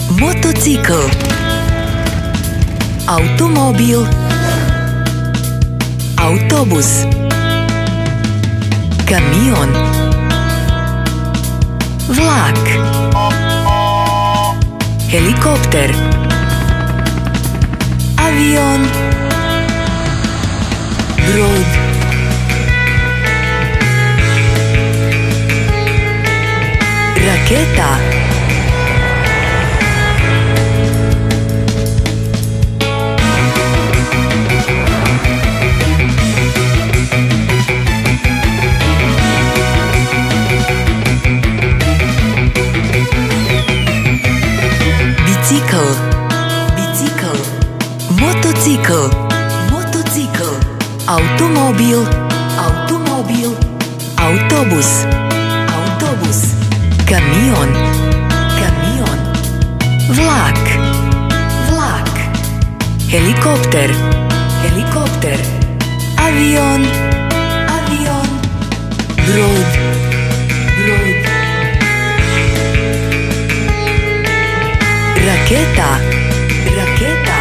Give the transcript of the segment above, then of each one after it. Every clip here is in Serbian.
Motocikl. Automobil. Autobus. Kamion. Vlak. Helikopter. Avion. Brod. Raketa. Bicykl. Bicykl. Motocykl. Motocykl. Automobil. Automobil. Autobus. Autobus. Kamion. Kamion. Vlak. Vlak. Helikopter. Helikopter. Avion. Avion. Brod. Brod. Raketa. Raketa.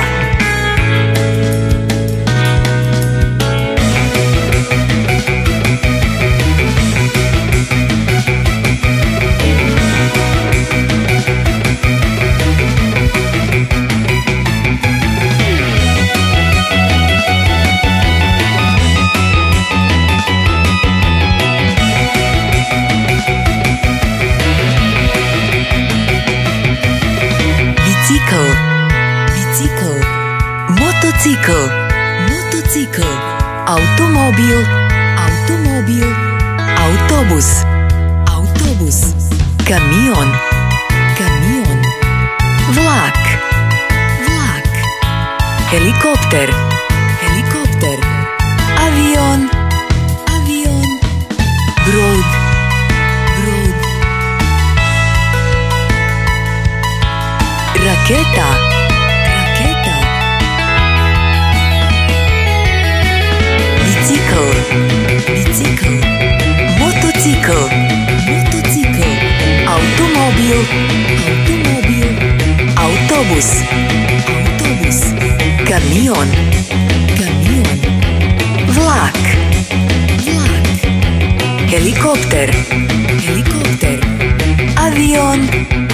Bicykl. Bicykl. Motocykl. Motocykl. Automobil. Automobil. Autobus. Autobus. Kamion. Kamion. Vlak. Vlak. Helikopter. Helikopter. Avion. Avion. Brod. Brod. Raketa. Raketa. Bicykl. Bicykl. Motocykl. Motocykl. Automobil. Automobil. Autobus. Autobus. Kamion. Kamion. Vlak. Vlak. Helikopter. Helikopter. Avion.